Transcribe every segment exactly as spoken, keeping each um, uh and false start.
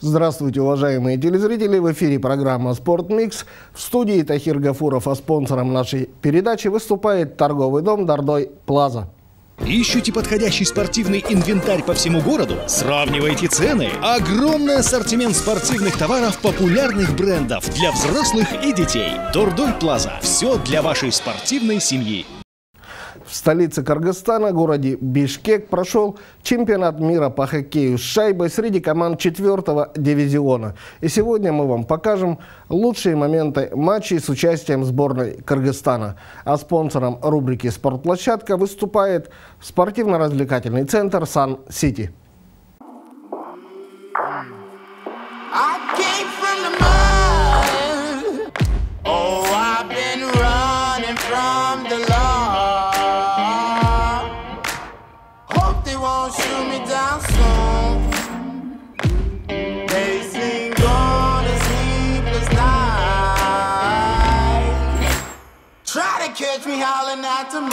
Здравствуйте, уважаемые телезрители! В эфире программа «Спортмикс». В студии Тахир Гафуров, а спонсором нашей передачи выступает торговый дом «Дордой Плаза». Ищете подходящий спортивный инвентарь по всему городу? Сравнивайте цены. Огромный ассортимент спортивных товаров популярных брендов для взрослых и детей. Дордой Плаза. Все для вашей спортивной семьи. В столице Кыргызстана, городе Бишкек, прошел чемпионат мира по хоккею с шайбой среди команд четвертого дивизиона. И сегодня мы вам покажем лучшие моменты матчей с участием сборной Кыргызстана. А спонсором рубрики «Спортплощадка» выступает спортивно-развлекательный центр «Сан-Сити». Catch me howling at the moon.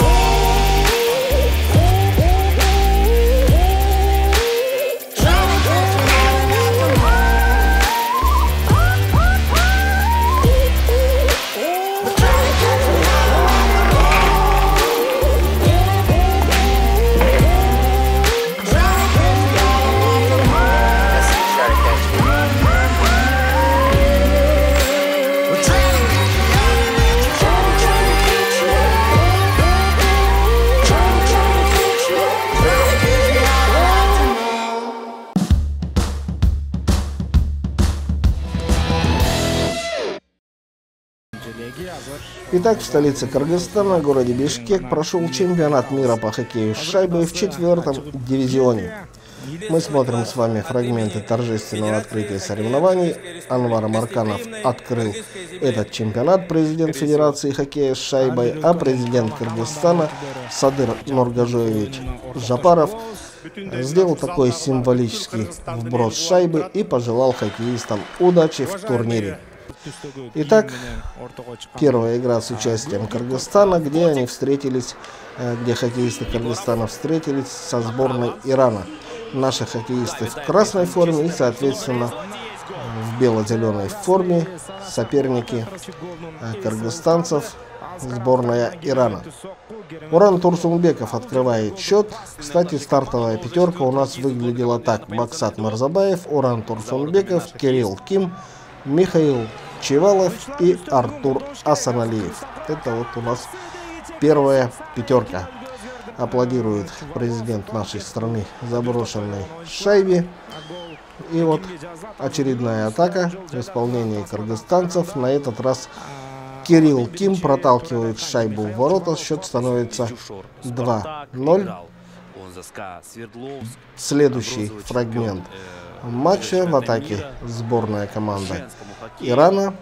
Итак, в столице Кыргызстана, городе Бишкек, прошел чемпионат мира по хоккею с шайбой в четвертом дивизионе. Мы смотрим с вами фрагменты торжественного открытия соревнований. Анвар Марканов открыл этот чемпионат, президент Федерации хоккея с шайбой, а президент Кыргызстана Садыр Нургажоевич Жапаров сделал такой символический вброс шайбы и пожелал хоккеистам удачи в турнире. Итак, первая игра с участием Кыргызстана, где они встретились, где хоккеисты Кыргызстана встретились со сборной Ирана. Наши хоккеисты в красной форме и, соответственно, в бело-зеленой форме соперники кыргызстанцев, сборная Ирана. Уран Турсунбеков открывает счет. Кстати, стартовая пятерка у нас выглядела так: Максат Марзабаев, Уран Турсунбеков, Кирилл Ким, Михаил Чевалов и Артур Асаналиев. Это вот у нас первая пятерка. Аплодирует президент нашей страны заброшенной шайбе. И вот очередная атака в исполнении кыргызстанцев. На этот раз Кирилл Ким проталкивает шайбу в ворота. Счет становится два ноль. Следующий фрагмент матча в атаке сборная команда Ирана.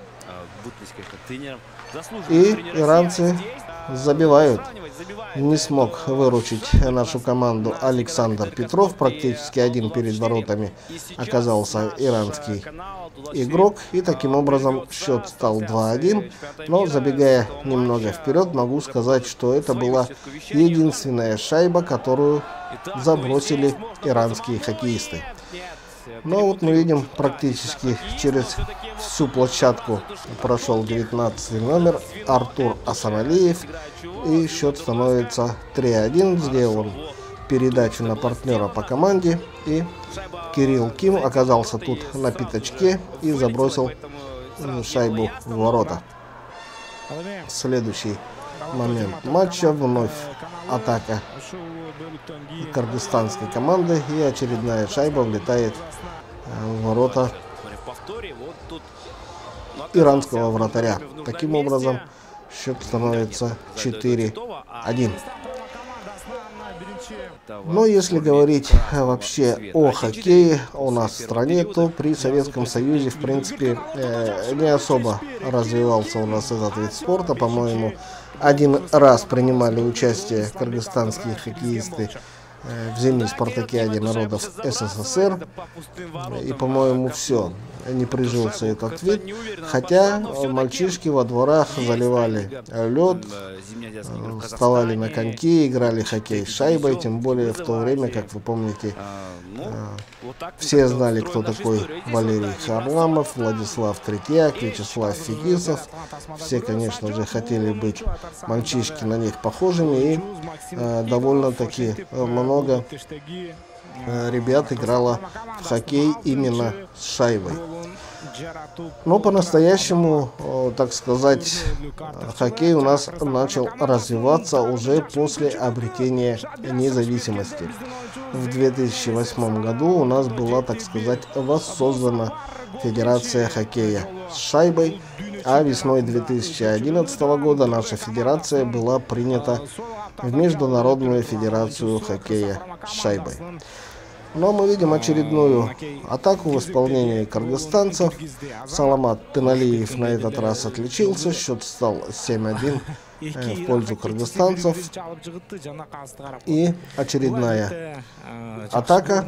И иранцы забивают. Не смог выручить нашу команду Александр Петров. Практически один перед воротами оказался иранский игрок. И таким образом счет стал два один. Но забегая немного вперед, могу сказать, что это была единственная шайба, которую забросили иранские хоккеисты. Но вот мы видим, практически через всю площадку прошел девятнадцатый номер Артур Асаналиев. И счет становится три один. Сделал он передачу на партнера по команде. И Кирилл Ким оказался тут на пятачке и забросил шайбу в ворота. Следующий момент матча. Вновь атака кыргызстанской команды. И очередная шайба влетает в ворота иранского вратаря. Таким образом, счет становится четыре один. Но если говорить вообще о хоккее у нас в стране, то при Советском Союзе, в принципе, не особо развивался у нас этот вид спорта. По-моему, один раз принимали участие кыргызстанские хоккеисты в зимней спартакиаде народов СССР. И, по-моему, все. Не прижился этот вид. Хотя мальчишки во дворах заливали лед, вставали на коньки, играли хоккей с шайбой. Тем более в то время, как вы помните, Все знали, кто такой Валерий Харламов, Владислав Третьяк, Вячеслав Фетисов. Все, конечно же, хотели быть мальчишки на них похожими, и э, довольно-таки много э, ребят играло в хоккей именно с шайбой. Но по-настоящему, так сказать, хоккей у нас начал развиваться уже после обретения независимости. В две тысячи восьмом году у нас была, так сказать, воссоздана Федерация хоккея с шайбой, а весной две тысячи одиннадцатого года наша федерация была принята в Международную Федерацию хоккея с шайбой. Но мы видим очередную атаку в исполнении кыргызстанцев. Саламат Тыналиев на этот раз отличился. Счет стал семь один в пользу кыргызстанцев. И очередная атака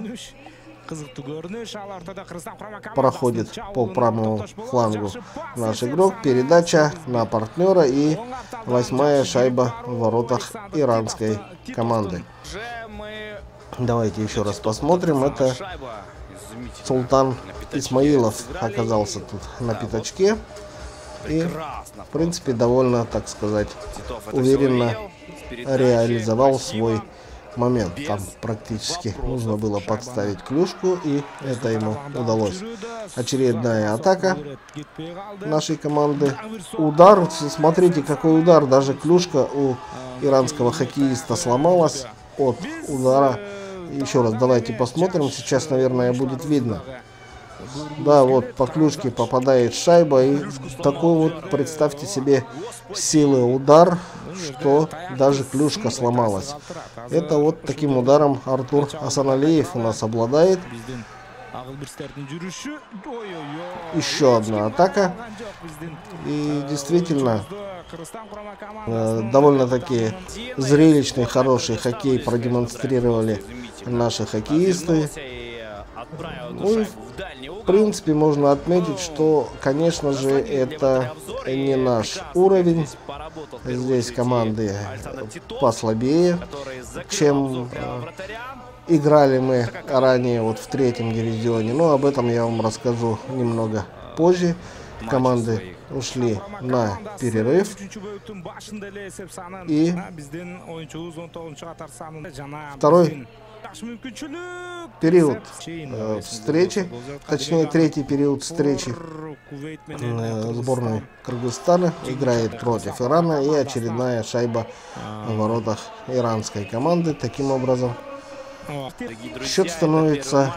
проходит по правому флангу наш игрок. Передача на партнера и восьмая шайба в воротах иранской команды. Давайте еще раз посмотрим. Это Султан Исмаилов оказался тут на пятачке. И, в принципе, довольно, так сказать, уверенно реализовал свой момент. Там практически нужно было подставить клюшку, и это ему удалось. Очередная атака нашей команды. Удар. Смотрите, какой удар. Даже клюшка у иранского хоккеиста сломалась от удара. Еще раз давайте посмотрим. Сейчас, наверное, будет видно. Да, вот по клюшке попадает шайба. И такой вот, представьте себе, силы удар, что даже клюшка сломалась. Это вот таким ударом Артур Асаналиев у нас обладает. Еще одна атака. И действительно, э, довольно-таки зрелищный, хороший хоккей продемонстрировали наши хоккеисты. Ну и, в принципе, можно отметить, что, конечно же, это не наш уровень. Здесь команды послабее, чем э, играли мы ранее вот в третьем дивизионе. Но об этом я вам расскажу немного позже. Команды ушли на перерыв. И второй период э, встречи, точнее третий период встречи э, сборной Кыргызстана играет против Ирана, и очередная шайба в воротах иранской команды. Таким образом, счет становится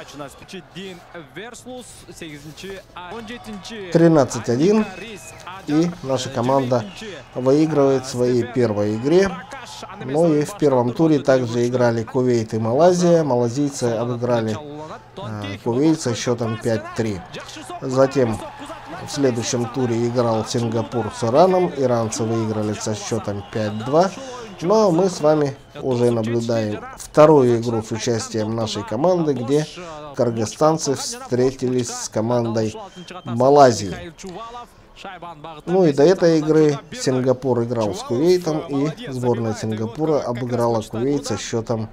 тринадцать один, и наша команда выигрывает в своей первой игре. Ну и в первом туре также играли Кувейт и Малайзия. Малазийцы обыграли э, кувейца счетом пять три. Затем в следующем туре играл Сингапур с Ираном. Иранцы выиграли со счетом пять два. Но мы с вами уже наблюдаем вторую игру с участием нашей команды, где кыргызстанцы встретились с командой Малайзии. Ну и до этой игры Сингапур играл с Кувейтом, и сборная Сингапура обыграла Кувейт со счетом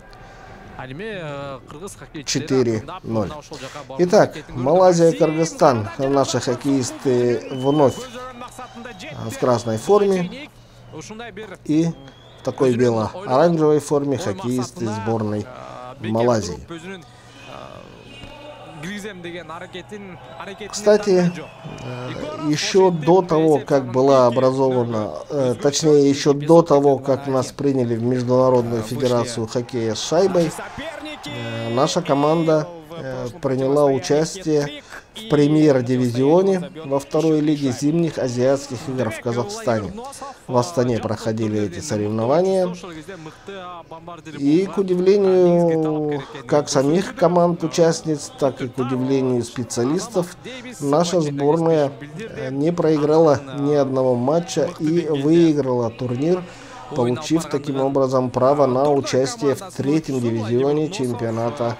четыре ноль. Итак, Малайзия, Кыргызстан. Наши хоккеисты вновь в красной форме и в такой бело-оранжевой форме хоккеисты сборной Малайзии. Кстати, еще до того, как была образована, точнее, еще до того, как нас приняли в Международную Федерацию хоккея с шайбой, наша команда приняла участие в премьер-дивизионе во второй лиге зимних азиатских игр в Казахстане. В Астане проходили эти соревнования. И, к удивлению как самих команд-участниц, так и к удивлению специалистов, наша сборная не проиграла ни одного матча и выиграла турнир, получив таким образом право на участие в третьем дивизионе чемпионата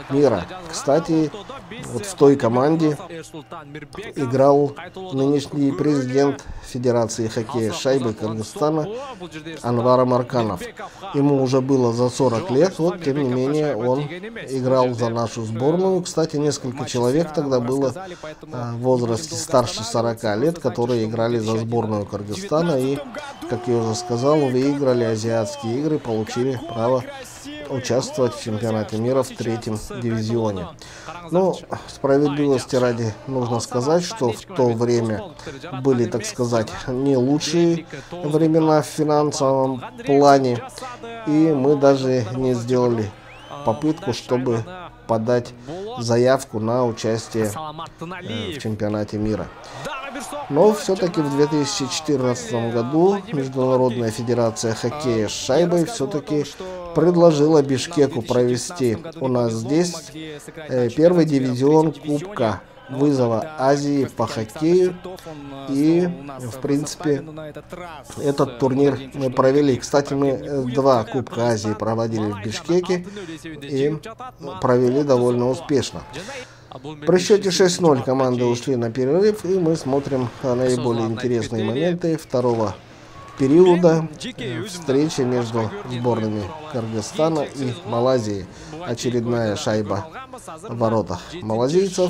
мира. Кстати, вот в той команде играл нынешний президент Федерации хоккея с шайбой Кыргызстана Анвар Омарканов. Ему уже было за сорок лет, вот тем не менее он играл за нашу сборную. Кстати, несколько человек тогда было в возрасте старше сорока лет, которые играли за сборную Кыргызстана и, как я уже сказал, выиграли азиатские игры, получили право участвовать в чемпионате мира в третьем дивизионе. Но справедливости ради нужно сказать, что в то время были, так сказать, не лучшие времена в финансовом плане, и мы даже не сделали попытку, чтобы подать заявку на участие в чемпионате мира. Но все-таки в две тысячи четырнадцатом году Международная федерация хоккея с шайбой все-таки предложила Бишкеку провести у нас здесь э, первый дивизион Кубка вызова Азии по хоккею. И, в принципе, этот турнир мы провели. Кстати, мы два Кубка Азии проводили в Бишкеке и провели довольно успешно. При счете шесть ноль команды ушли на перерыв, и мы смотрим наиболее интересные моменты второго периода встречи между сборными Кыргызстана и Малайзии. Очередная шайба в воротах малазийцев.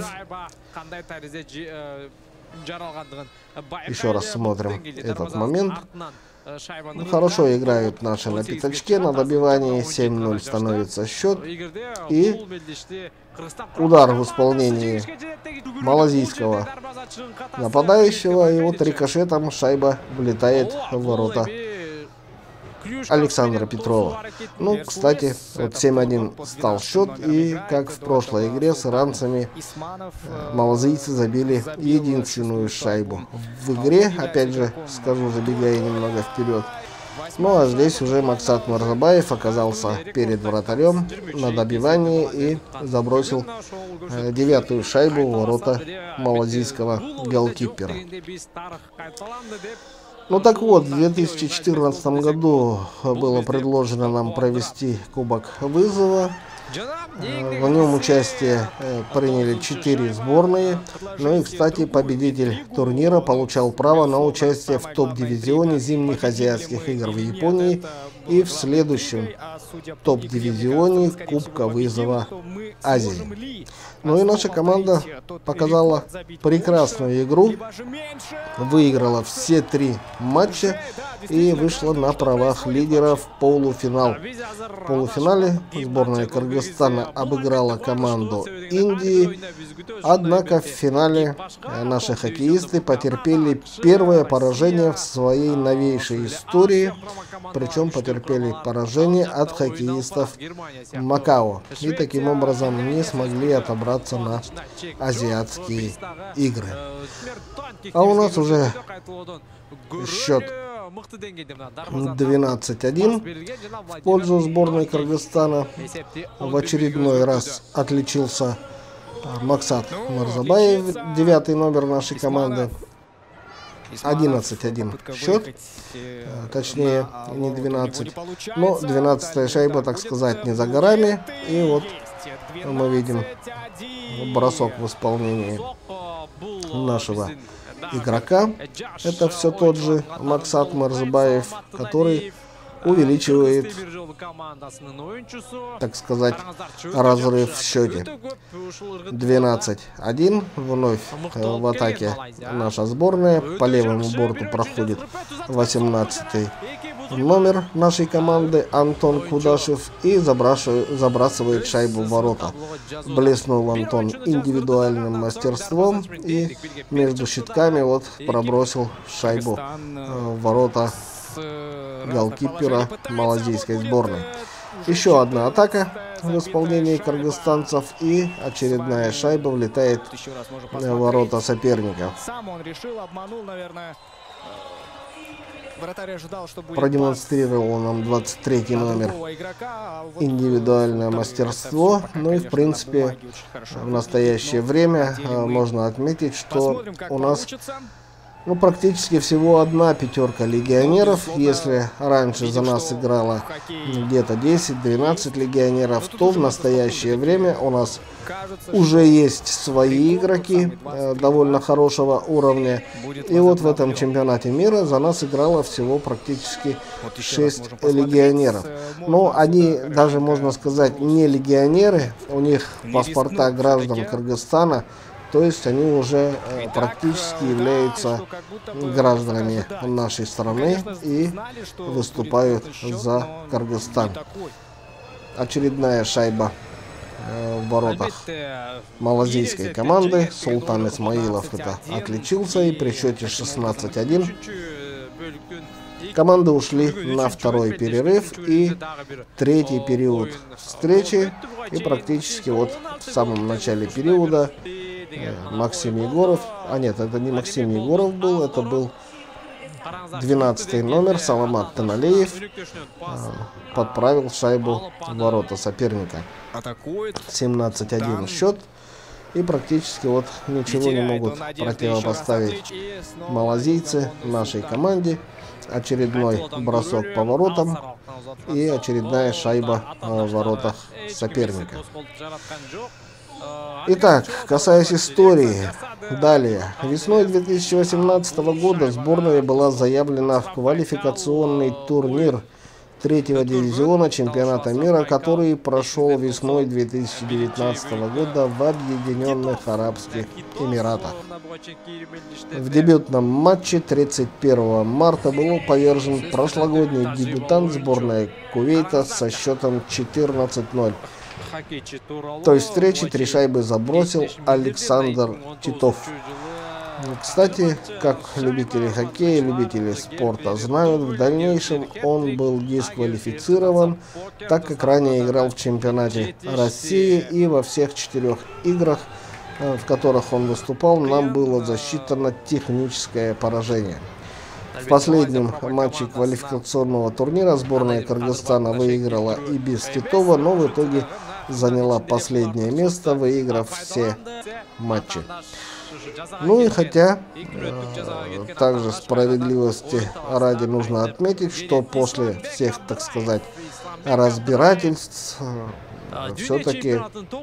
Еще раз смотрим этот момент. Ну, хорошо играют наши на пятачке, на добивании семь ноль становится счет. И удар в исполнении малазийского нападающего, и вот рикошетом шайба влетает в ворота Александра Петрова. Ну, кстати, вот семь один стал счет, и как в прошлой игре с иранцами малазийцы забили единственную шайбу в игре. Опять же, скажу, забегая немного вперед. Ну, а здесь уже Максат Мырзабаев оказался перед вратарем на добивании и забросил э, девятую шайбу в ворота малазийского голкипера. Ну так вот, в две тысячи четырнадцатом году было предложено нам провести Кубок вызова. В нем участие приняли четыре сборные. Ну и, кстати, победитель турнира получал право на участие в топ-дивизионе зимних азиатских игр в Японии и в следующем топ-дивизионе Кубка вызова Азии. Ну и наша команда показала прекрасную игру, выиграла все три матча и вышла на правах лидера в полуфинал. В полуфинале сборная Кыргызстана обыграла команду Индии, однако в финале наши хоккеисты потерпели первое поражение в своей новейшей истории, причем потерпели поражение от хоккеистов Макао и таким образом не смогли отобраться на азиатские игры. А у нас уже счет двенадцать один в пользу сборной Кыргызстана. В очередной раз отличился Максат Мырзабаев, девятый номер нашей команды. одиннадцать один счет, точнее не двенадцать, но двенадцатая шайба, так сказать, не за горами. И вот мы видим бросок в исполнении нашего игрока. Это все тот же Максат Мырзабаев, который увеличивает, так сказать, разрыв в счете. двенадцать один. Вновь в атаке наша сборная. По левому борту проходит восемнадцатый номер нашей команды Антон Кудашев и забрасывает шайбу в ворота. Блеснул Антон индивидуальным мастерством и между щитками вот пробросил шайбу в ворота голкипера малазийской сборной. Еще одна атака в исполнении кыргызстанцев, и очередная шайба влетает в ворота соперника. Продемонстрировал нам двадцать третий номер индивидуальное мастерство. Ну и в принципе в настоящее время можно отметить, что у нас Ну, практически всего одна пятерка легионеров. Если раньше за нас играло где-то десять-двенадцать легионеров, то в настоящее время у нас уже есть свои игроки э, довольно хорошего уровня. И вот в этом чемпионате мира за нас играло всего практически шесть легионеров. Но они даже, можно сказать, не легионеры. У них паспорта граждан Кыргызстана. То есть они уже э, практически являются гражданами нашей страны и выступают за Кыргызстан. Очередная шайба э, в воротах малазийской команды. Султан Исмаилов это отличился, и при счете шестнадцать один команды ушли на второй перерыв и третий период встречи. И практически вот в самом начале периода Максим Егоров, а нет, это не Максим Егоров был, это был двенадцатый номер Саламат Таналеев, подправил шайбу в ворота соперника. семнадцать один счет, и практически вот ничего не могут противопоставить малазийцы нашей команде. Очередной бросок по воротам и очередная шайба в воротах соперника. Итак, касаясь истории, далее. Весной две тысячи восемнадцатого года сборная была заявлена в квалификационный турнир третьего дивизиона чемпионата мира, который прошел весной две тысячи девятнадцатого года в Объединенных Арабских Эмиратах. В дебютном матче тридцать первого марта был повержен прошлогодний дебютант сборной Кувейта со счетом четырнадцать ноль. То есть встречи три шайбы забросил Александр Титов. Кстати, как любители хоккея, любители спорта знают, в дальнейшем он был дисквалифицирован, так как ранее играл в чемпионате России, и во всех четырех играх, в которых он выступал, нам было засчитано техническое поражение. В последнем матче квалификационного турнира сборная Кыргызстана выиграла и без Титова, но в итоге заняла последнее место, выиграв все матчи. Ну и хотя, э, также справедливости ради нужно отметить, что после всех, так сказать, разбирательств, э, все-таки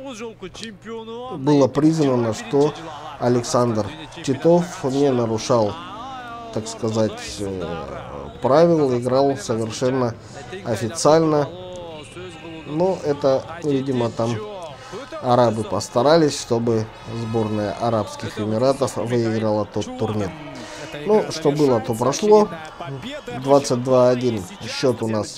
было признано, что Александр Титов не нарушал, так сказать, правил, играл совершенно официально. Но это, видимо, там арабы постарались, чтобы сборная Арабских Эмиратов выиграла тот турнир. Ну, что было, то прошло. двадцать два один счет у нас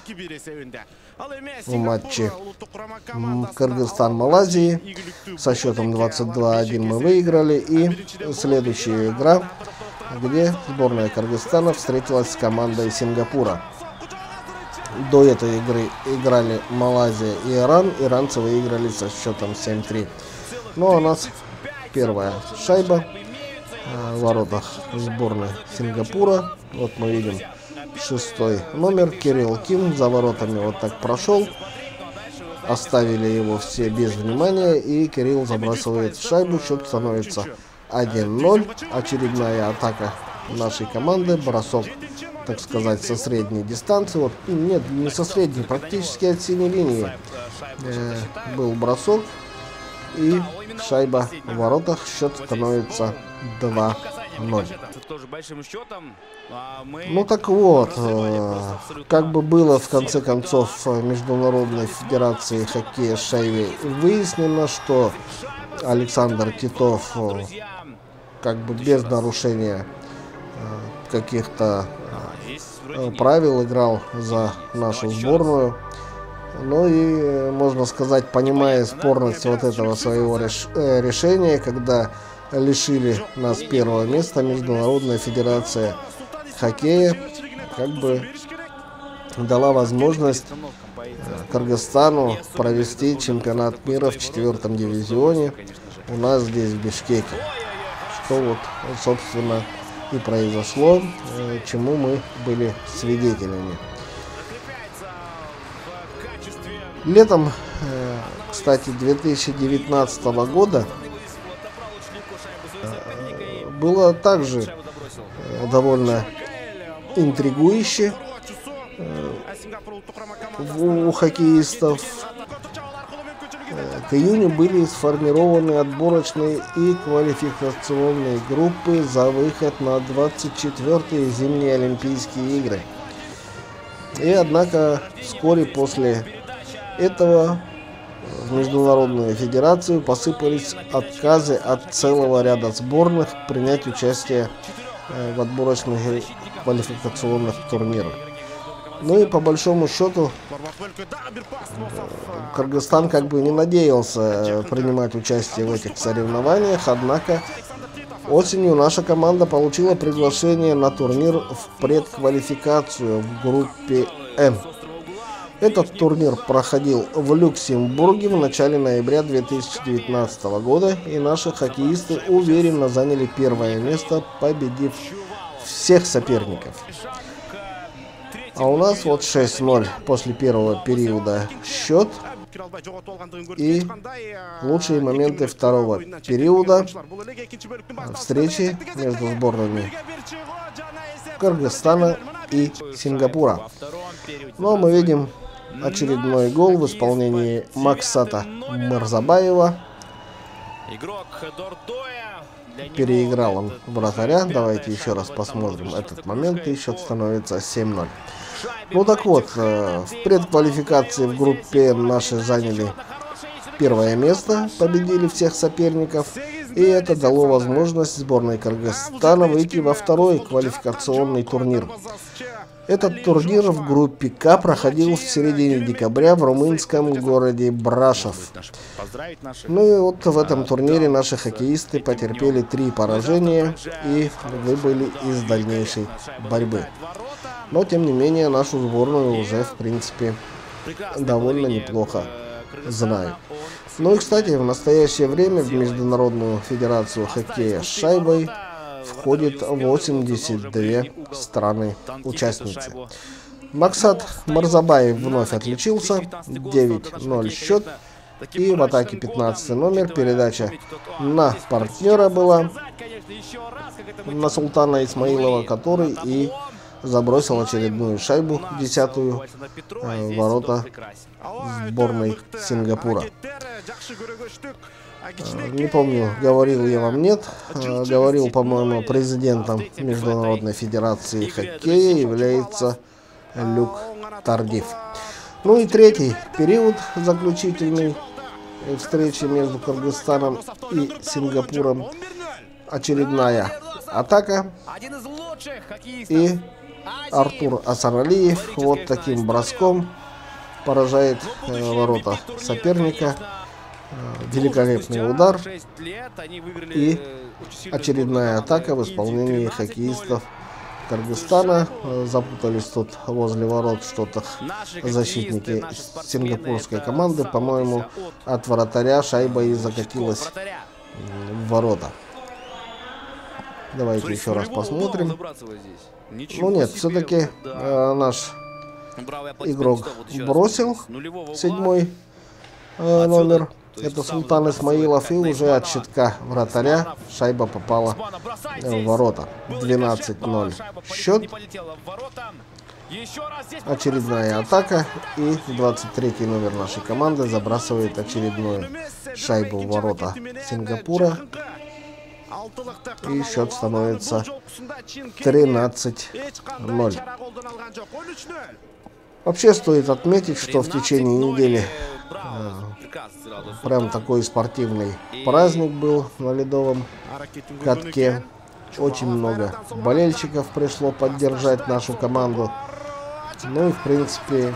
в матче Кыргызстан-Малайзии. Со счетом двадцать два один мы выиграли. И следующая игра, где сборная Кыргызстана встретилась с командой Сингапура. До этой игры играли Малайзия и Иран. Иранцы выиграли со счетом семь три. Ну а у нас первая шайба в воротах сборной Сингапура. Вот мы видим шестой номер Кирилл Ким за воротами вот так прошел. Оставили его все без внимания, и Кирилл забрасывает шайбу. Счет становится один ноль. Очередная атака нашей команды. Бросок, так сказать, со средней дистанции. Вот, нет, не со средней, практически от синей линии э, был бросок. И шайба в воротах. Счет становится два ноль. Ну так вот, э, как бы было в конце концов в Международной Федерации хоккея с шайбой выяснено, что Александр Титов э, как бы без нарушения э, каких-то э, правил играл за нашу сборную. Ну и, можно сказать, понимая спорность вот этого своего реш э, решения, когда лишили нас первого места, Международная Федерация хоккея как бы дала возможность Кыргызстану провести чемпионат мира в четвертом дивизионе у нас здесь, в Бишкеке. Что вот, собственно, и произошло, чему мы были свидетелями. Летом, кстати, две тысячи девятнадцатого года было также довольно интригующе у хоккеистов. К июню были сформированы отборочные и квалификационные группы за выход на двадцать четвёртые зимние Олимпийские игры. И однако вскоре после этого в Международную федерацию посыпались отказы от целого ряда сборных принять участие в отборочных и квалификационных турнирах. Ну и по большому счету Кыргызстан как бы не надеялся принимать участие в этих соревнованиях, однако осенью наша команда получила приглашение на турнир в предквалификацию в группе М. Этот турнир проходил в Люксембурге в начале ноября две тысячи девятнадцатого года, и наши хоккеисты уверенно заняли первое место, победив всех соперников. А у нас вот шесть ноль после первого периода счет. И лучшие моменты второго периода встречи между сборными Кыргызстана и Сингапура. Но мы видим очередной гол в исполнении Максата Мырзабаева. Переиграл он вратаря. Давайте еще раз посмотрим этот момент, и счет становится семь ноль. Ну так вот, в предквалификации в группе наши заняли первое место, победили всех соперников, и это дало возможность сборной Кыргызстана выйти во второй квалификационный турнир. Этот турнир в группе К проходил в середине декабря в румынском городе Брашов. Ну и вот в этом турнире наши хоккеисты потерпели три поражения и выбыли из дальнейшей борьбы. Но, тем не менее, нашу сборную уже, в принципе, довольно неплохо знают. Ну и, кстати, в настоящее время в Международную федерацию хоккея с шайбой входит восемьдесят две страны-участницы. Максат Мырзабаев вновь отличился, девять ноль счет. И в атаке пятнадцатый номер, передача на партнера была, на Султана Исмаилова, который и забросил очередную шайбу, десятую, в ворота сборной Сингапура. Не помню, говорил я вам, нет. Говорил, по-моему, президентом Международной федерации хоккея является Люк Тардив. Ну и третий период заключительной встречи между Кыргызстаном и Сингапуром. Очередная атака. И Артур Асаралиев вот таким броском поражает э, ворота соперника. Э, великолепный удар. И очередная атака в исполнении хоккеистов Кыргызстана. Э, запутались тут возле ворот что-то защитники сингапурской команды. По-моему, от вратаря шайба и закатилась в ворота. Давайте еще раз посмотрим. Ну нет, все-таки э, наш игрок бросил седьмой э, номер. Это Султан Исмаилов. И уже от щитка вратаря шайба попала в ворота. двенадцать ноль счет. Очередная атака. И двадцать третий номер нашей команды забрасывает очередную шайбу в ворота Сингапура. И счет становится тринадцать ноль. Вообще стоит отметить, что в течение недели э, прям такой спортивный праздник был на ледовом катке. Очень много болельщиков пришло поддержать нашу команду. Ну и в принципе,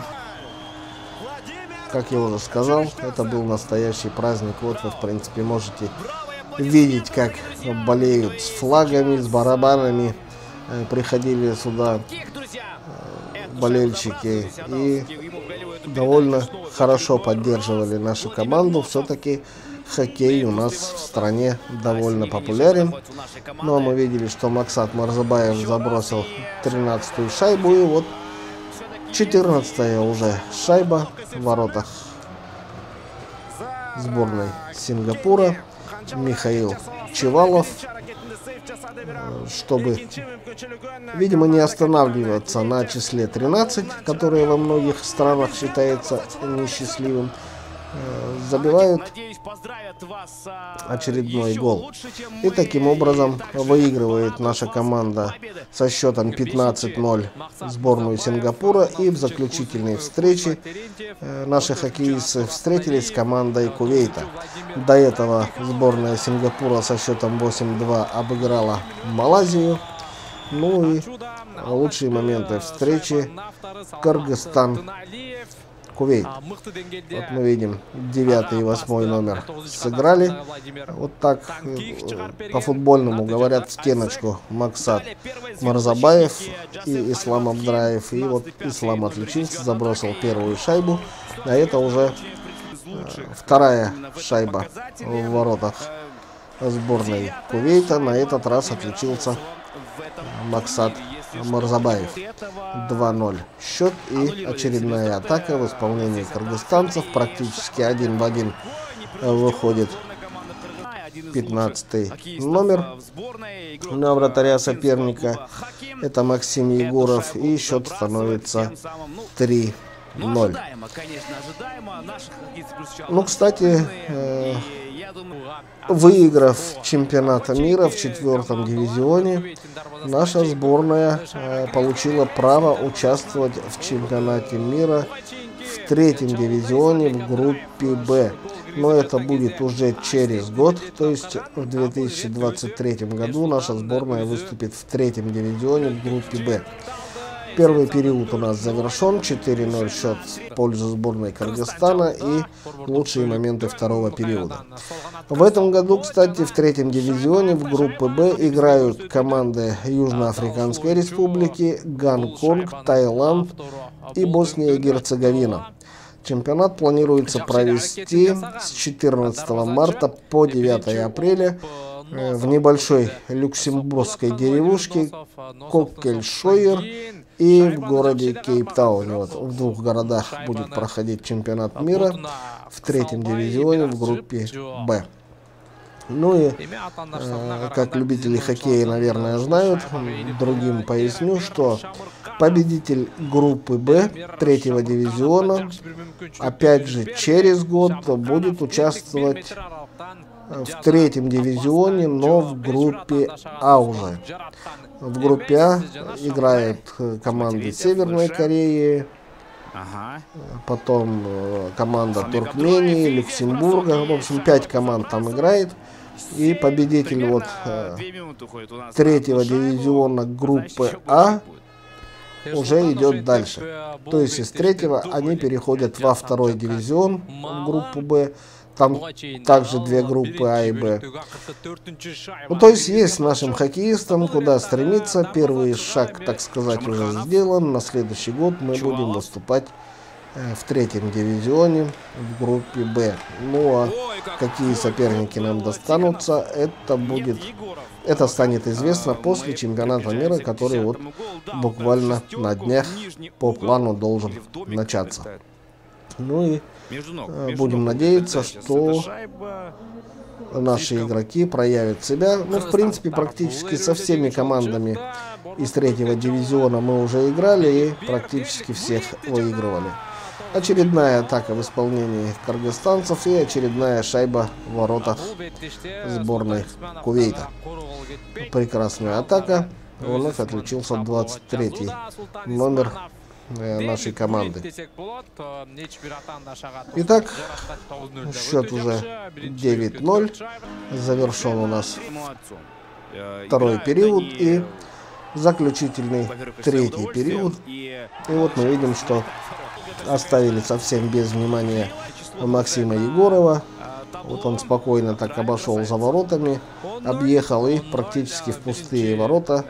как я уже сказал, это был настоящий праздник. Вот вы в принципе можете видеть, как болеют с флагами, с барабанами. Приходили сюда болельщики и довольно хорошо поддерживали нашу команду. Все-таки хоккей у нас в стране довольно популярен. Но мы видели, что Максат Мырзабаев забросил тринадцатую шайбу. И вот четырнадцатая уже шайба в воротах сборной Сингапура. Михаил Чевалов, чтобы, видимо, не останавливаться на числе тринадцать, которое во многих странах считается несчастливым, забивают очередной гол. И таким образом выигрывает наша команда со счетом пятнадцать ноль сборную Сингапура. И в заключительной встрече наши хоккеисты встретились с командой Кувейта. До этого сборная Сингапура со счетом восемь-два обыграла Малайзию. Ну и лучшие моменты встречи: Кыргызстан, Кувейт. Вот мы видим, девятый и восьмой номер сыграли. Вот так по-футбольному говорят в стеночку Максат Морзабаев и Ислам Абдраев. И вот Ислам отличился, забросил первую шайбу. А это уже вторая шайба в воротах сборной Кувейта. На этот раз отличился Максат Морзабаев. два ноль счет и очередная атака в исполнении кыргызстанцев. Практически один в один выходит пятнадцатый номер на вратаря соперника. Это Максим Егоров. И счет становится три ноль. Ну, кстати, э, выиграв чемпионат мира в четвертом дивизионе, наша сборная э, получила право участвовать в чемпионате мира в третьем дивизионе в группе Б. Но это будет уже через год, то есть в две тысячи двадцать третьем году наша сборная выступит в третьем дивизионе в группе Б. Первый период у нас завершен, четыре ноль счет в пользу сборной Кыргызстана и лучшие моменты второго периода. В этом году, кстати, в третьем дивизионе в группе Б играют команды Южноафриканской Республики, Гонконг, Таиланд и Босния и Герцеговина. Чемпионат планируется провести с четырнадцатого марта по девятое апреля в небольшой люксембургской деревушке Коккельшойер и в городе Кейптауне. Вот в двух городах будет проходить чемпионат мира в третьем дивизионе в группе Б. Ну и, э, как любители хоккея, наверное, знают, другим поясню, что победитель группы Б третьего дивизиона, опять же, через год будет участвовать в третьем дивизионе, но в группе А уже. В группе А играют команды Северной Кореи, потом команда Туркмении, Люксембурга. В общем, пять команд там играет. И победитель вот третьего дивизиона группы А уже идет дальше. То есть из третьего они переходят во второй дивизион, в группу Б. Там также две группы А и Б. Ну, то есть есть нашим хоккеистам куда стремиться. Первый шаг, так сказать, уже сделан. На следующий год мы будем выступать в третьем дивизионе в группе Б. Ну а какие соперники нам достанутся, это будет, это станет известно после чемпионата мира, который вот буквально на днях по плану должен начаться. Ну и э, будем надеяться, что наши игроки проявят себя. Ну, в принципе, практически со всеми командами из третьего дивизиона мы уже играли и практически всех выигрывали. Очередная атака в исполнении кыргызстанцев и очередная шайба в воротах сборной Кувейта. Прекрасная атака. Вновь отличился двадцать третий номер нашей команды. Итак, счет уже девять ноль. Завершен у нас второй период и заключительный третий период. И вот мы видим, что оставили совсем без внимания Максима Егорова. Вот он спокойно так обошел за воротами, объехал и практически в пустые ворота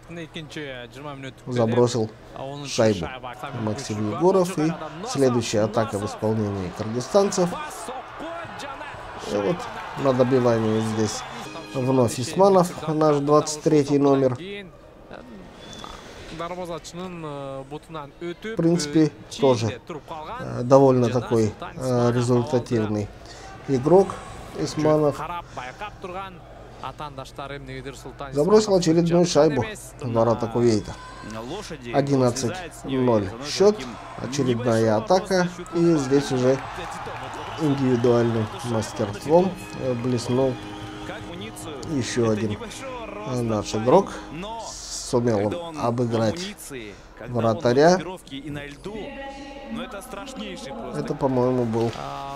забросил шайбу. Максим Егоров. И следующая атака в исполнении кыргызстанцев. И вот на добивании здесь вновь Исманов, наш двадцать третий номер. В принципе, тоже э, довольно такой э, результативный игрок Исманов. забросил очередную шайбу в ворота Кувейта. одиннадцать ноль счет, очередная атака, и здесь уже индивидуальным мастерством блеснул еще один наш игрок. Сумел обыграть вратаря. Это, по-моему, был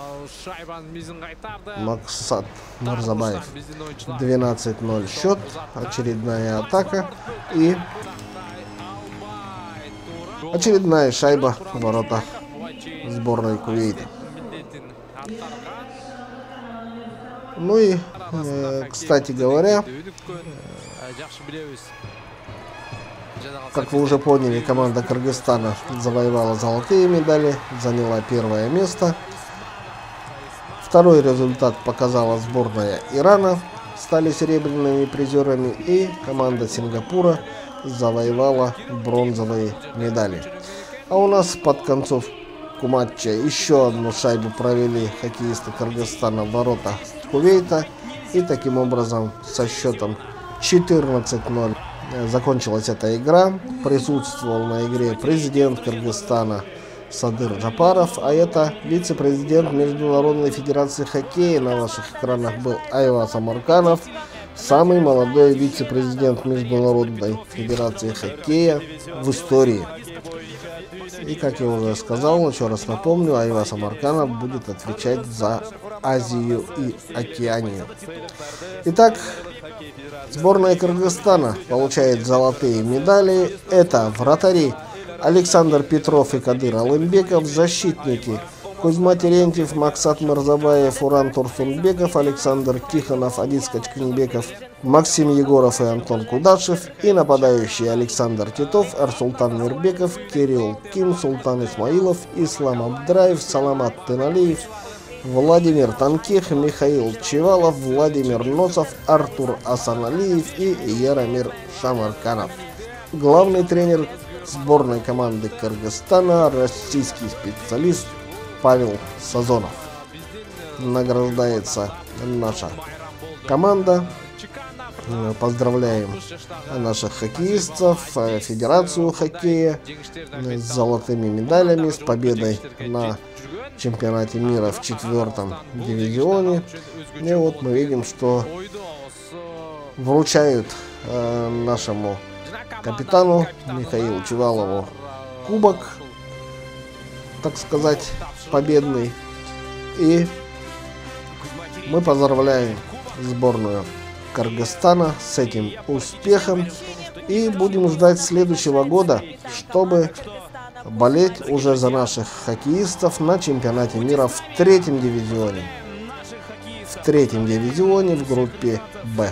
Максат Марзабаев. двенадцать ноль счет, очередная атака и очередная шайба в ворота сборной Кувейта. Ну и, э, кстати говоря, как вы уже поняли, команда Кыргызстана завоевала золотые медали, заняла первое место. Второй результат показала сборная Ирана, стали серебряными призерами, и команда Сингапура завоевала бронзовые медали. А у нас под концовку матча еще одну шайбу провели хоккеисты Кыргызстана в ворота Кувейта, и таким образом со счетом четырнадцать ноль закончилась эта игра. Присутствовал на игре президент Кыргызстана Садыр Джапаров, а это вице-президент Международной Федерации Хоккея. На ваших экранах был Айваз Амарканов, самый молодой вице-президент Международной Федерации Хоккея в истории. И, как я уже сказал, еще раз напомню, Айваз Амарканов будет отвечать за Азию и Океанию. Итак, сборная Кыргызстана получает золотые медали. Это вратари Александр Петров и Кадыр Алымбеков, защитники Кузьма Терентьев, Максат Марзабаев, Уран Турсунбеков, Александр Тихонов, Адис Качкинбеков, Максим Егоров и Антон Кудашев, и нападающие Александр Титов, Арсултан Мирбеков, Кирилл Ким, Султан Исмаилов, Ислам Абдраев, Саламат Тыналиев, Владимир Танких, Михаил Чевалов, Владимир Носов, Артур Асаналиев и Яромир Шамарканов. Главный тренер сборной команды Кыргызстана — российский специалист Павел Сазонов. Награждается наша команда. Поздравляем наших хоккеистов, Федерацию хоккея с золотыми медалями, с победой на чемпионате мира в четвертом дивизионе. И вот мы видим, что вручают э, нашему капитану Михаилу Чевалову кубок, так сказать, победный. И мы поздравляем сборную Кыргызстана с этим успехом и будем ждать следующего года, чтобы болеть уже за наших хоккеистов на чемпионате мира в третьем дивизионе. В третьем дивизионе в группе Б.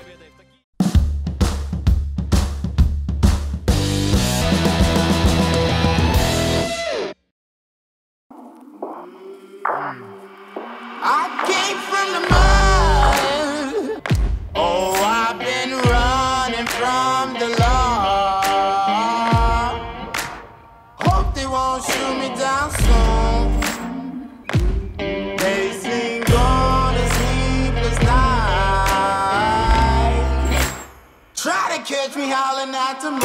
Catch me howling at the moon.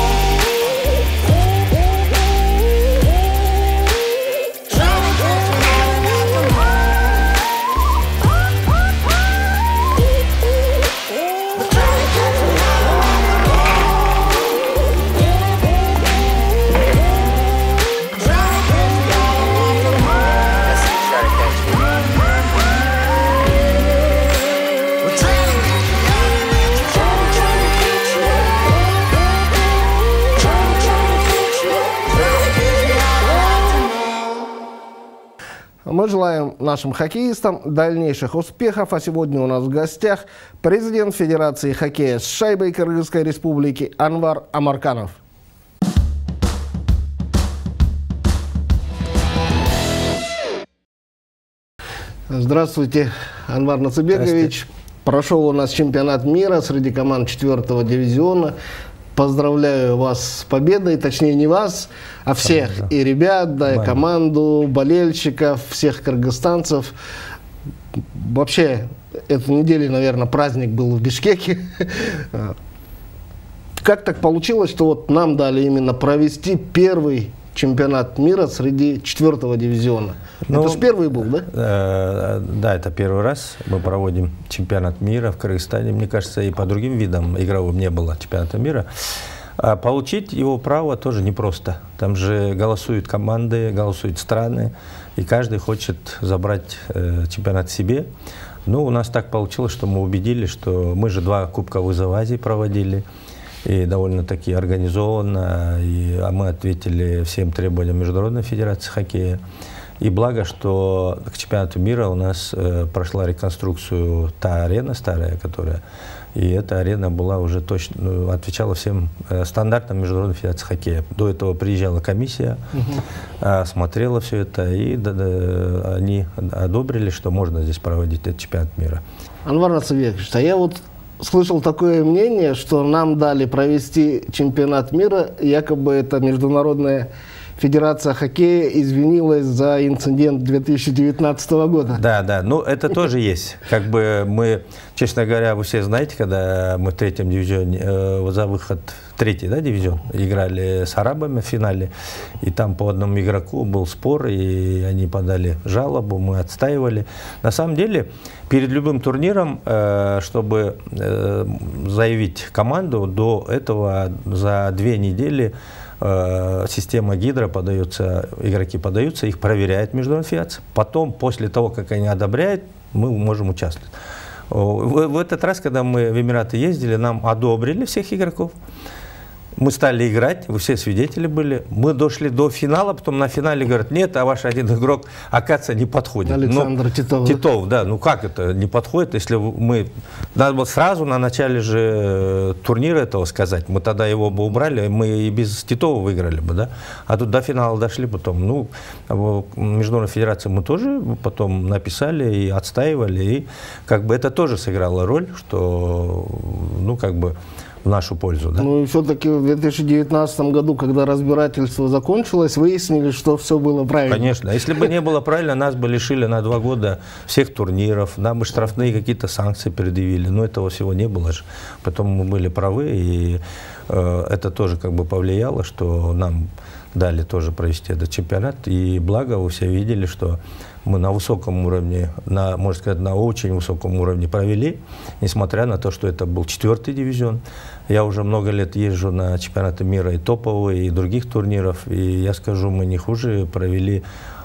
Мы желаем нашим хоккеистам дальнейших успехов, а сегодня у нас в гостях президент Федерации хоккея с шайбой Кыргызской Республики Анвар Амарканов. Здравствуйте, Анвар Нацыбекович. Прошел у нас чемпионат мира среди команд четвертого дивизиона. Поздравляю вас с победой, точнее не вас, а всех, да. И ребят, да, и команду, болельщиков, всех кыргызстанцев. Вообще, этой недели, наверное, праздник был в Бишкеке. Как так получилось, что вот нам дали именно провести первый чемпионат мира среди четвертого дивизиона? Ну, это же первый был, да? Э, да, это первый раз мы проводим чемпионат мира в Кыргызстане. Мне кажется, и по другим видам игровым не было чемпионата мира. А получить его право тоже непросто. Там же голосуют команды, голосуют страны, и каждый хочет забрать э, чемпионат себе. Ну, у нас так получилось, что мы убедили, что мы же два Кубка вызова Азии проводили, и довольно-таки организованно, и, а мы ответили всем требованиям Международной Федерации хоккея. И благо, что к чемпионату мира у нас э, прошла реконструкцию та арена старая, которая, и эта арена была уже точно, ну, отвечала всем э, стандартам Международной Федерации хоккея. До этого приезжала комиссия, угу. э, смотрела все это, и да, да, они одобрили, что можно здесь проводить этот чемпионат мира. Анвар Насыбекович, а я вот слышал такое мнение, что нам дали провести чемпионат мира, якобы это международная Федерация хоккея извинилась за инцидент две тысячи девятнадцатого года. Да, да, ну это тоже есть. Как бы мы, честно говоря, вы все знаете, когда мы в третьем дивизионе, э, за выход в третий, да, дивизион, играли с арабами в финале, и там по одному игроку был спор, и они подали жалобу, мы отстаивали. На самом деле, перед любым турниром, э, чтобы э, заявить команду, до этого за две недели система гидро подается, игроки подаются, их проверяет Международная федерация. Потом, после того, как они одобряют, мы можем участвовать. В, в этот раз, когда мы в Эмираты ездили, нам одобрили всех игроков. Мы стали играть, вы все свидетели были. Мы дошли до финала, потом на финале говорят, нет, а ваш один игрок, оказывается, не подходит. Александр ну, Титов. Титов, да. Ну как это не подходит, если мы... Надо было сразу на начале же турнира этого сказать. Мы тогда его бы убрали, мы и без Титова выиграли бы, да. А тут до финала дошли потом. Ну, Международная федерация мы тоже потом написали и отстаивали. И как бы это тоже сыграло роль, что, ну, как бы... в нашу пользу. Да? Ну и все-таки в две тысячи девятнадцатом году, когда разбирательство закончилось, выяснили, что все было правильно. Конечно. Если бы не было правильно, нас бы лишили на два года всех турниров, нам бы штрафные какие-то санкции предъявили. Но этого всего не было же. Потом мы были правы, и э, это тоже как бы повлияло, что нам дали тоже провести этот чемпионат. И благо вы все видели, что мы на высоком уровне, на, можно сказать, на очень высоком уровне провели, несмотря на то, что это был четвертый дивизион. Я уже много лет езжу на чемпионаты мира и топовые, и других турниров, и я скажу, мы не хуже провели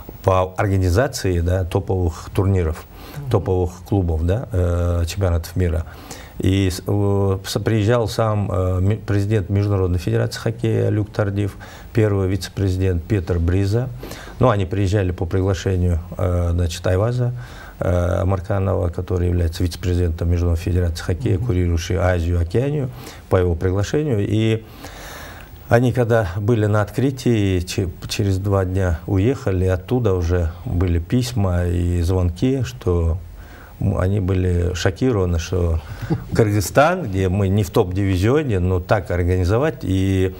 по организации, да, топовых турниров, mm-hmm. топовых клубов, да, э, чемпионатов мира. И э, приезжал сам э, президент Международной Федерации хоккея Люк Тардив, первый вице-президент Петр Бриза. Ну, они приезжали по приглашению э, значит, Айваза э, Марканова, который является вице-президентом Международной Федерации хоккея, mm-hmm. курирующий Азию, Океанию, по его приглашению. И они, когда были на открытии, через два дня уехали, оттуда уже были письма и звонки, что они были шокированы, что Кыргызстан, где мы не в топ-дивизионе, но так организовать. И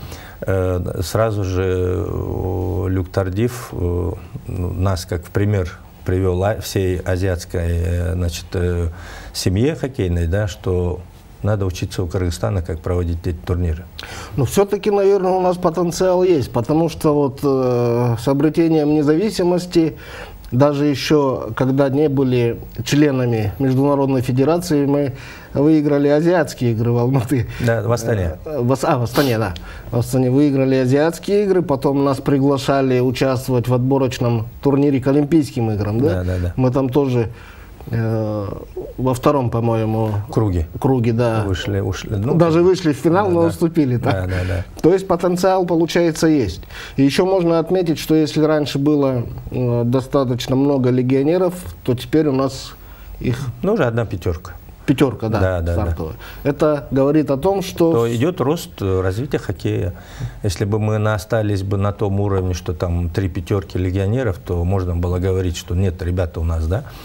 э, сразу же Люк Тардив э, нас как в пример привел всей азиатской значит, э, семье хоккейной, да, что надо учиться у Кыргызстана, как проводить эти турниры. Но все-таки, наверное, у нас потенциал есть, потому что вот э, с обретением независимости, даже еще когда не были членами Международной Федерации, мы выиграли азиатские игры в Алматы. Да, в Астане. А, в Астане, да. В Астане выиграли азиатские игры, потом нас приглашали участвовать в отборочном турнире к Олимпийским играм. Да, да, да. да. Мы там тоже э, во втором, по-моему, круге. круге, да. Вышли, ушли. Ну, даже вышли в финал, да, но да. уступили. Да, да, да. То есть потенциал, получается, есть. И еще можно отметить, что если раньше было э, достаточно много легионеров, то теперь у нас их... Ну, уже одна пятерка. Пятерка, да, да, да, стартовая. Да. Это говорит о том, что... То идет рост развития хоккея. Если бы мы остались бы на том уровне, что там три пятерки легионеров, то можно было говорить, что нет, ребята у нас, да,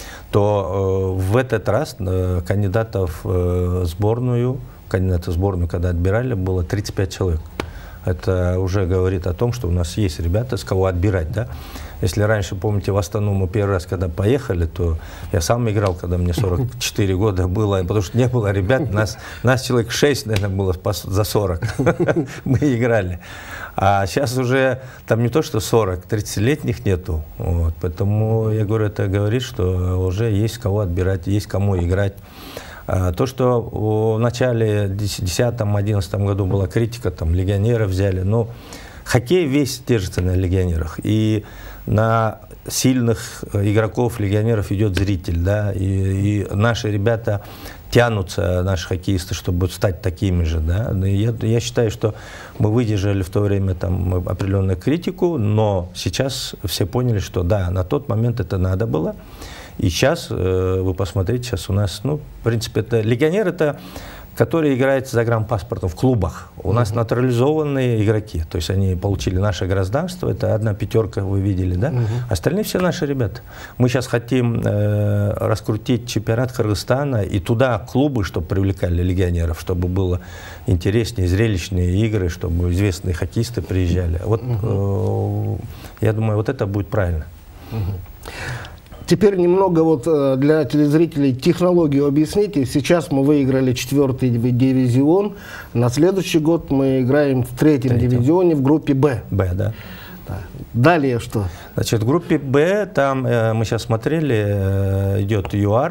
то э, в этот раз э, кандидатов в э, сборную, кандидатов в сборную, когда отбирали, было тридцать пять человек. Это уже говорит о том, что у нас есть ребята, с кого отбирать, да. Если раньше, помните, в Астану мы первый раз, когда поехали, то я сам играл, когда мне сорок четыре года было, потому что не было ребят, нас, нас человек шесть, наверное, было за сорок. Мы играли. А сейчас уже там не то, что сорок, тридцатилетних нету. Вот. Поэтому я говорю, это говорит, что уже есть кого отбирать, есть кому играть. А то, что в начале десятом-одиннадцатом году была критика, там легионеров взяли, но хоккей весь держится на легионерах. И на сильных игроков, легионеров идет зритель, да, и, и наши ребята тянутся, наши хоккеисты, чтобы стать такими же, да. Я, я считаю, что мы выдержали в то время там определенную критику, но сейчас все поняли, что да, на тот момент это надо было. И сейчас, э, вы посмотрите, сейчас у нас, ну, в принципе, это легионер, это которые играют с загранпаспортом в клубах. У нас uh-huh. натурализованные игроки, то есть они получили наше гражданство, это одна пятерка, вы видели, да? Uh-huh. Остальные все наши ребята. Мы сейчас хотим э, раскрутить чемпионат Кыргызстана и туда клубы, чтобы привлекали легионеров, чтобы было интереснее, зрелищные игры, чтобы известные хоккеисты приезжали. Вот, uh-huh. э, я думаю, вот это будет правильно. Uh-huh. Теперь немного вот для телезрителей технологию объясните. Сейчас мы выиграли четвертый дивизион. На следующий год мы играем в третьем, третьем. дивизионе в группе Б. Б, да. да. Далее что? Значит, в группе Б, там э, мы сейчас смотрели, э, идет ЮАР,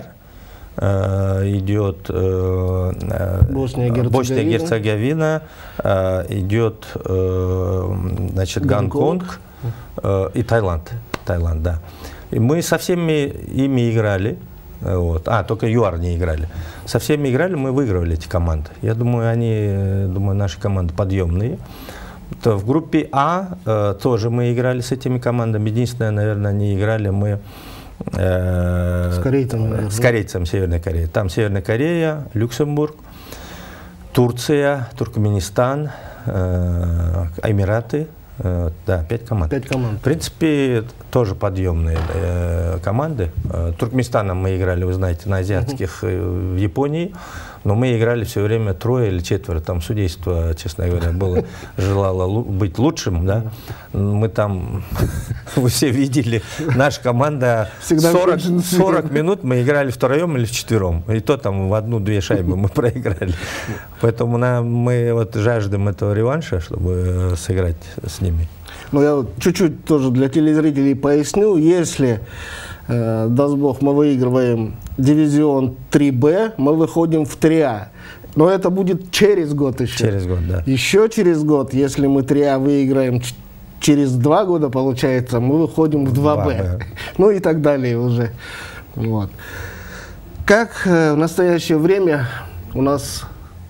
э, идет э, Босния-Герцеговина, Босния-Герцеговина э, идет э, значит, Гонконг э, и Таиланд. Таиланд, да. И мы со всеми ими играли, вот. а, только ЮАР не играли. Со всеми играли, мы выигрывали эти команды. Я думаю, они, думаю, наши команды подъемные. То в группе А э, тоже мы играли с этими командами. Единственное, наверное, не играли мы э, с корейцем, наверное. С корейцем Северной Кореи. Там Северная Корея, Люксембург, Турция, Туркменистан, э, Эмираты. Да, пять команд. Пять команд. В принципе, тоже подъемные э, команды. Туркменистаном мы играли, вы знаете, на азиатских uh-huh. в Японии, но мы играли все время трое или четверо. Там судейство, честно говоря, было, желало быть лучшим, да. Мы там, вы все видели, наша команда сорок, сорок минут мы играли втроем или вчетвером. И то там в одну-две шайбы мы проиграли. Поэтому нам, мы вот жаждем этого реванша, чтобы сыграть с ними. Ну, я чуть-чуть тоже для телезрителей поясню. Если, э, даст Бог, мы выигрываем дивизион три Б, мы выходим в три А. Но это будет через год еще. Через год, да. Еще через год, если мы три А выиграем, через два года, получается, мы выходим в два Б. Ну и так далее уже. Вот. Как э, в настоящее время у нас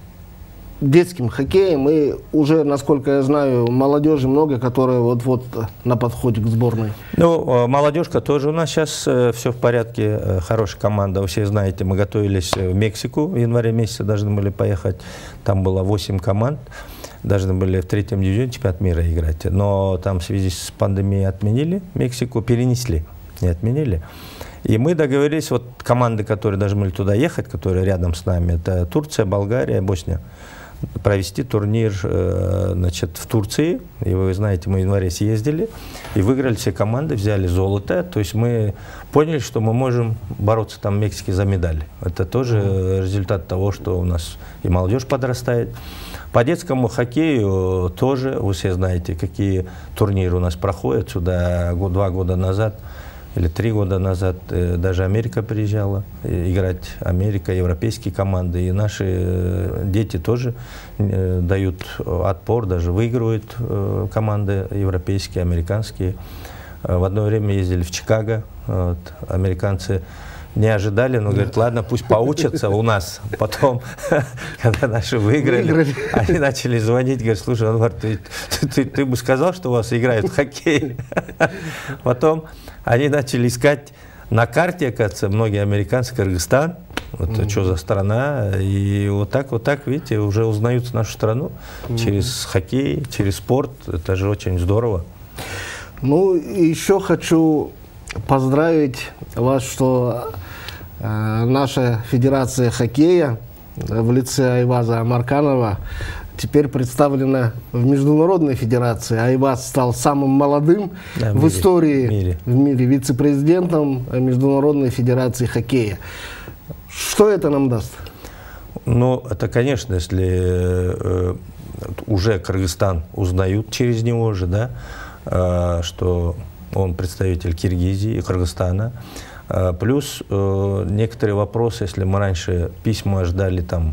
детским хоккеем, и уже, насколько я знаю, молодежи много, которые вот-вот на подходе к сборной. Ну, молодежка тоже у нас сейчас э, все в порядке, э, хорошая команда. Вы все знаете, мы готовились в Мексику в январе месяце, должны были поехать. Там было восемь команд, должны были в третьем дивизионе чемпионат мира играть. Но там в связи с пандемией отменили Мексику, перенесли, не отменили. И мы договорились, вот команды, которые должны были туда ехать, которые рядом с нами, это Турция, Болгария, Босния, провести турнир э, значит, в Турции. И вы знаете, мы в январе съездили и выиграли все команды, взяли золото. То есть мы поняли, что мы можем бороться там в Мексике за медали. Это тоже mm-hmm. результат того, что у нас и молодежь подрастает. По детскому хоккею тоже, вы все знаете, какие турниры у нас проходят. Сюда год, два года назад или три года назад э, даже Америка приезжала э, играть, Америка, европейские команды, и наши э, дети тоже э, дают отпор, даже выигрывают э, команды европейские, американские. Э, в одно время ездили в Чикаго, вот, американцы не ожидали, но говорят, ладно, пусть поучатся у нас. Потом, когда наши выиграли, выиграли, они начали звонить, говорят, слушай, он говорит, ты, ты, ты, ты бы сказал, что у вас играют в хоккей. Потом они начали искать на карте, оказывается, многие американцы, Кыргызстан, вот mm-hmm. что за страна, и вот так, вот так, видите, уже узнают нашу страну mm-hmm. через хоккей, через спорт, это же очень здорово. Ну, еще хочу поздравить вас, что э, наша Федерация хоккея в лице Айваза Амарканова теперь представлена в Международной Федерации. Айваз стал самым молодым да, в, в мире, истории в мире, в мире вице-президентом Международной Федерации хоккея. Что это нам даст? Ну, это, конечно, если э, уже Кыргызстан узнают через него же, да, э, что он представитель Киргизии и Кыргызстана. Э, плюс э, некоторые вопросы, если мы раньше письма ждали там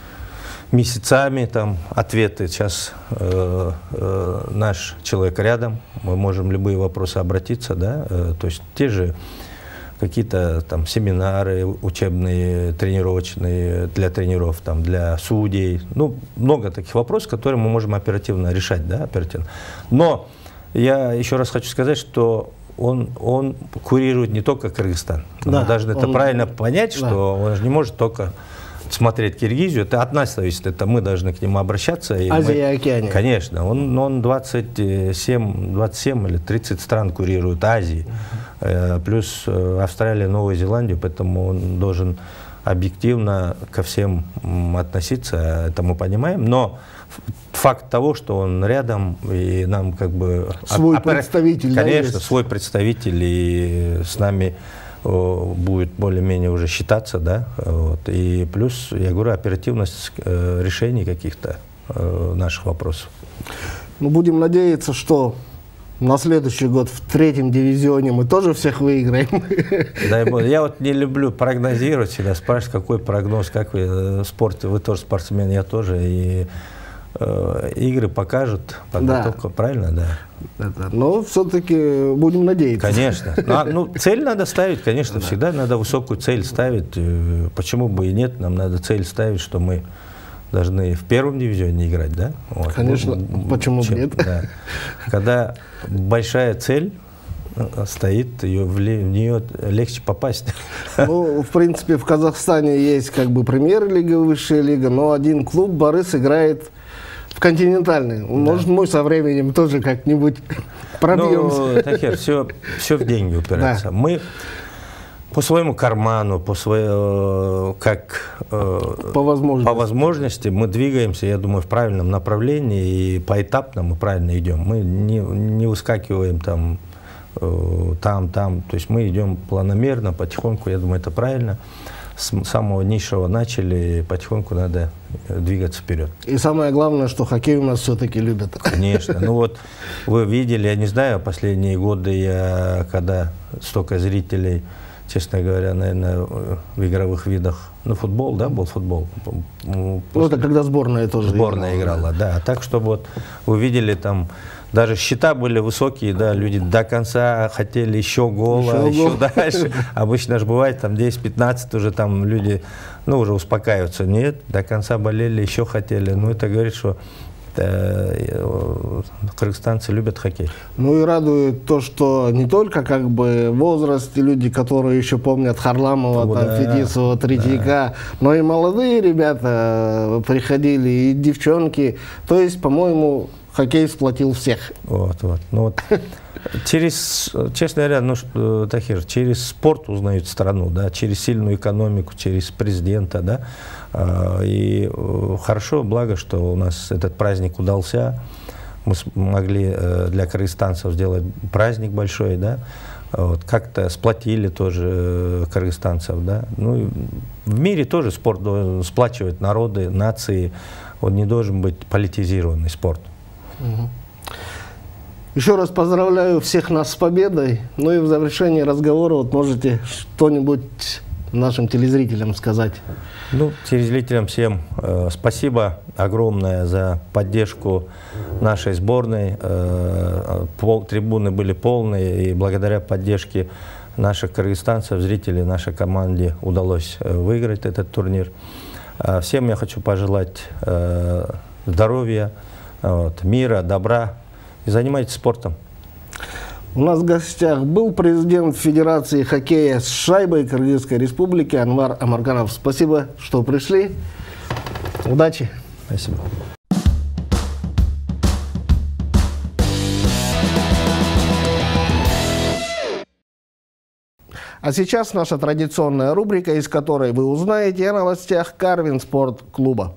месяцами, там ответы, сейчас э, э, наш человек рядом, мы можем любые вопросы обратиться, да, э, то есть те же какие-то там семинары учебные, тренировочные для тренеров, там, для судей. Ну, много таких вопросов, которые мы можем оперативно решать, да, оперативно. Но я еще раз хочу сказать, что он, он курирует не только Кыргызстан. Да, мы должны он, это правильно понять, да. что он же не может только смотреть Киргизию. Это от нас зависит, это мы должны к нему обращаться. Азия и Океания. Конечно. Он, он двадцать семь, двадцать семь или тридцать стран курирует Азии. Плюс Австралия, Новая Зеландия, поэтому он должен объективно ко всем относиться, это мы понимаем, но факт того, что он рядом, и нам как бы... Свой опера... представитель, конечно, да, свой представитель, и с нами будет более-менее уже считаться, да, вот. И плюс, я говорю, оперативность решений каких-то наших вопросов. Ну, будем надеяться, что на следующий год в третьем дивизионе мы тоже всех выиграем. Дай бог. Я вот не люблю прогнозировать, всегда спрашивать, какой прогноз, как вы в спорте, вы тоже спортсмен, я тоже, и э, игры покажут, подготовка, да. Правильно, да. Это, но все-таки будем надеяться. Конечно. Ну, ну, цель надо ставить, конечно, да. Всегда надо высокую цель ставить, почему бы и нет, нам надо цель ставить, что мы должны в первом дивизионе играть, да? Вот. Конечно, ну, почему бы нет? Да. Когда большая цель стоит, ее, в нее легче попасть. Ну, в принципе, в Казахстане есть как бы премьер-лига, высшая лига, но один клуб, Борис, играет в континентальной. Да. Может, мы со временем тоже как-нибудь пробьемся. Ну, Тахир, все, все в деньги упирается. Да. Мы по своему карману, по своему, как по возможности. по возможности мы двигаемся, я думаю, в правильном направлении, и поэтапно мы правильно идем. Мы не, не выскакиваем там, там, там. То есть мы идем планомерно, потихоньку, я думаю, это правильно. С самого низшего начали, потихоньку надо двигаться вперед. И самое главное, что хоккей у нас все-таки любят. Конечно. Ну вот вы видели, я не знаю, последние годы, я, когда столько зрителей, честно говоря, наверное, в игровых видах, ну, футбол, да, был футбол. Ну, это когда сборная тоже Сборная играла, играла, да. А так, чтобы вот вы видели там, даже счета были высокие, да, люди до конца хотели еще гола, еще, еще гол. Дальше. Обычно же бывает там десять-пятнадцать уже там люди, ну, уже успокаиваются. Нет, до конца болели, еще хотели. Ну, это говорит, что кыргызстанцы любят хоккей. Ну и радует то, что не только как бы возраст и люди, которые еще помнят Харламова, ну, там, да, Фетисова, Третьяка, да. Но и молодые ребята приходили, и девчонки. То есть, по-моему, хоккей сплотил всех. Вот, вот. Ну, вот. Через, честно говоря, ну, Тахир, через спорт узнают страну, да, через сильную экономику, через президента, да. И хорошо, благо, что у нас этот праздник удался. Мы смогли для кыргызстанцев сделать праздник большой, да. Вот, как-то сплотили тоже кыргызстанцев, да. Ну, в мире тоже спорт должен сплачивать народы, нации. Он не должен быть политизированный спорт. Угу. Еще раз поздравляю всех нас с победой. Ну и в завершении разговора вот можете что-нибудь нашим телезрителям сказать. Ну, телезрителям всем э, спасибо огромное за поддержку нашей сборной. Э, пол, трибуны были полные, и благодаря поддержке наших кыргызстанцев, зрителей, нашей команде удалось э, выиграть этот турнир. Э, всем я хочу пожелать э, здоровья, вот, мира, добра. И занимайтесь спортом. У нас в гостях был президент Федерации хоккея с шайбой Кыргызской Республики Анвар Амарканов. Спасибо, что пришли. Удачи. Спасибо. А сейчас наша традиционная рубрика, из которой вы узнаете о новостях Карвин спорт-клуба.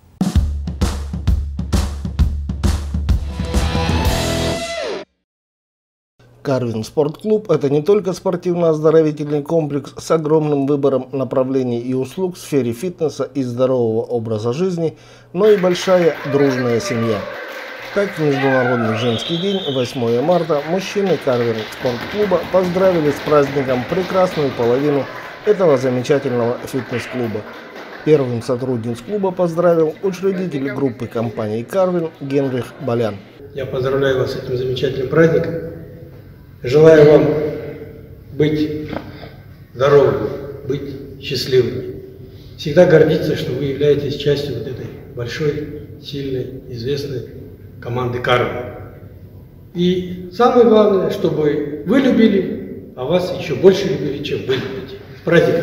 Карвин спорт-клуб – это не только спортивно-оздоровительный комплекс с огромным выбором направлений и услуг в сфере фитнеса и здорового образа жизни, но и большая дружная семья. Так, в Международный женский день, восьмое марта, мужчины Карвин спорт-клуба поздравили с праздником прекрасную половину этого замечательного фитнес-клуба. Первым сотрудниц клуба поздравил учредитель группы компании Карвин Генрих Болян. Я поздравляю вас с этим замечательным праздником. Желаю вам быть здоровыми, быть счастливыми. Всегда гордиться, что вы являетесь частью вот этой большой, сильной, известной команды Карвин. И самое главное, чтобы вы любили, а вас еще больше любили, чем вы любите. С праздником!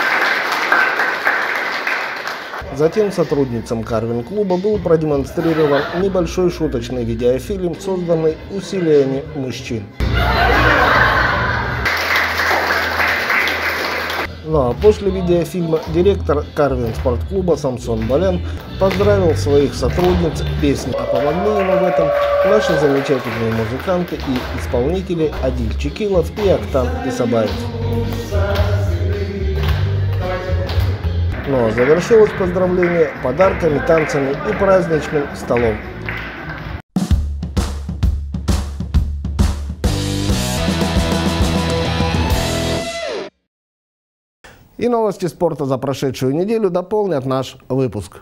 Затем сотрудницам Карвин клуба был продемонстрирован небольшой шуточный видеофильм, созданный усилиями мужчин. Ну а после видеофильма директор Карвин спорт-клуба Самсон Болян поздравил своих сотрудниц песней, а помогли ему в этом наши замечательные музыканты и исполнители Адиль Чекилов и Актан Исабаев. Ну а завершилось поздравление подарками, танцами и праздничным столом. И новости спорта за прошедшую неделю дополнят наш выпуск.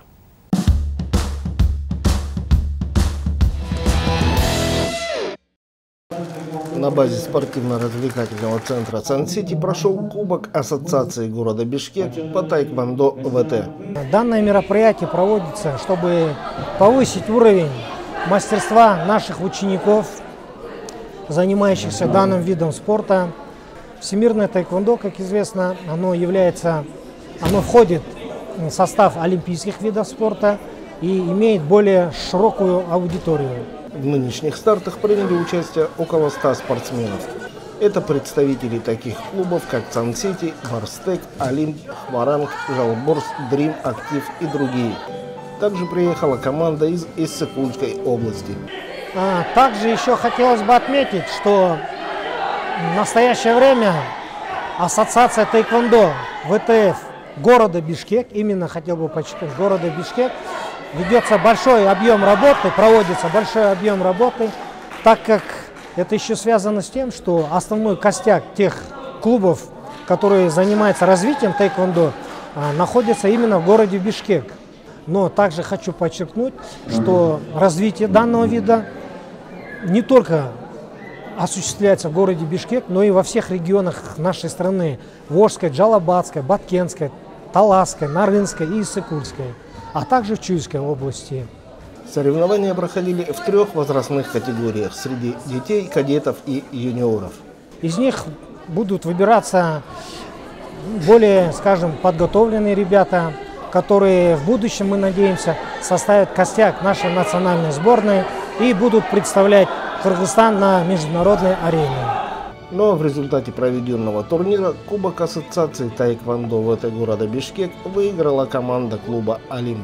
На базе спортивно-развлекательного центра Сан-Сити прошел Кубок Ассоциации города Бишкек по тайквондо ВТ. Данное мероприятие проводится, чтобы повысить уровень мастерства наших учеников, занимающихся данным видом спорта. Всемирное тайквондо, как известно, оно является, оно входит в состав олимпийских видов спорта и имеет более широкую аудиторию. В нынешних стартах приняли участие около ста спортсменов. Это представители таких клубов, как Сан-Сити, Барстек, Олимп, Хваранг, Жалборс, Дрим, Актив и другие. Также приехала команда из Иссык-Кульской области. А, также еще хотелось бы отметить, что в настоящее время Ассоциация тайквондо ВТФ города Бишкек, именно хотел бы подчеркнуть, города Бишкек, ведется большой объем работы, проводится большой объем работы, так как это еще связано с тем, что основной костяк тех клубов, которые занимаются развитием тайквондо, находится именно в городе Бишкек. Но также хочу подчеркнуть, что развитие данного вида не только осуществляется в городе Бишкек, но и во всех регионах нашей страны: Волжской, Джалабадской, Баткенской, Таласской, Нарынской и Иссык-Кульской, а также в Чуйской области. Соревнования проходили в трех возрастных категориях среди детей, кадетов и юниоров. Из них будут выбираться более, скажем, подготовленные ребята, которые в будущем, мы надеемся, составят костяк нашей национальной сборной и будут представлять Кыргызстан на международной арене. Но в результате проведенного турнира Кубок Ассоциации тайквондо ВТ города Бишкек выиграла команда клуба «Олимп».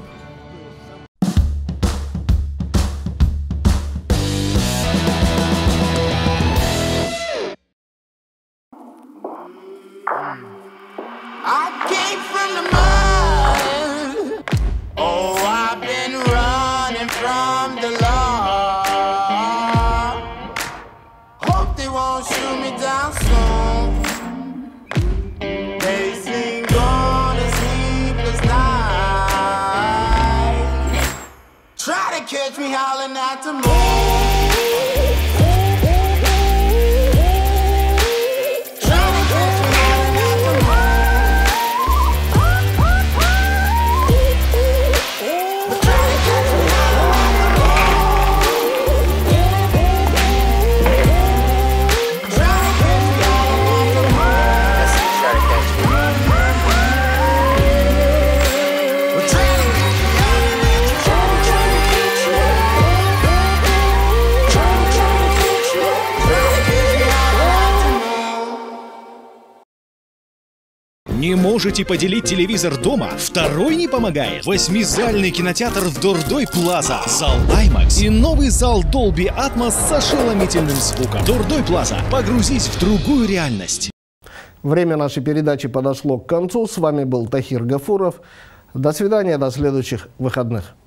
Catch me howling at the moon. Try Не можете поделить телевизор дома? Второй не помогает? Восьмизальный кинотеатр в Дордой Плаза. Зал аймакс и новый зал Dolby Atmos с ошеломительным звуком. Дордой Плаза. Погрузись в другую реальность. Время нашей передачи подошло к концу. С вами был Тахир Гафуров. До свидания, до следующих выходных.